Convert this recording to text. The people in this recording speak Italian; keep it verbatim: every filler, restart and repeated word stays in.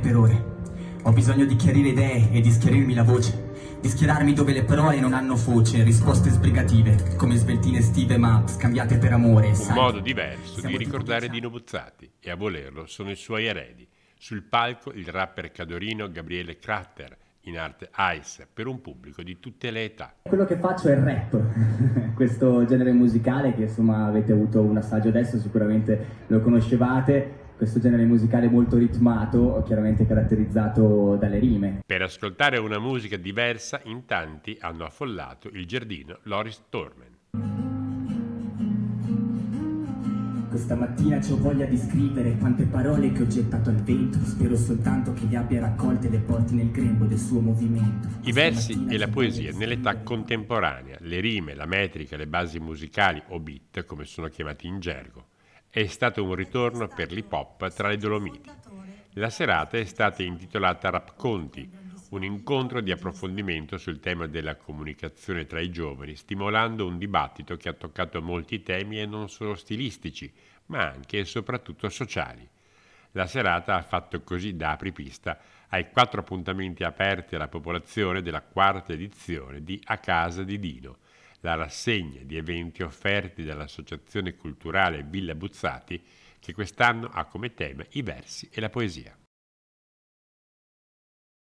per ore. Ho bisogno di chiarire idee e di schiarirmi la voce, di schierarmi dove le parole non hanno foce, risposte sbrigative, come sveltine estive ma scambiate per amore. Un sai, modo diverso siamo di tipo ricordare Pixar. Dino Buzzati, e a volerlo sono i suoi eredi. Sul palco il rapper cadorino Gabriele Cratter, in arte Ice, per un pubblico di tutte le età. Quello che faccio è il rap, questo genere musicale che insomma avete avuto un assaggio adesso, sicuramente lo conoscevate, questo genere musicale molto ritmato, chiaramente caratterizzato dalle rime. Per ascoltare una musica diversa, in tanti hanno affollato il giardino Loris Tormen. Questa mattina c'ho voglia di scrivere quante parole che ho gettato al vento. Spero soltanto che le abbia raccolte e le porti nel grembo del suo movimento. I versi e la poesia nell'età contemporanea, le rime, la metrica, le basi musicali o beat, come sono chiamati in gergo. È stato un ritorno per l'hip hop tra le Dolomiti. La serata è stata intitolata Rap Conti, un incontro di approfondimento sul tema della comunicazione tra i giovani, stimolando un dibattito che ha toccato molti temi e non solo stilistici, ma anche e soprattutto sociali. La serata ha fatto così da apripista ai quattro appuntamenti aperti alla popolazione della quarta edizione di A Casa di Dino, la rassegna di eventi offerti dall'Associazione Culturale Villa Buzzati, che quest'anno ha come tema i versi e la poesia.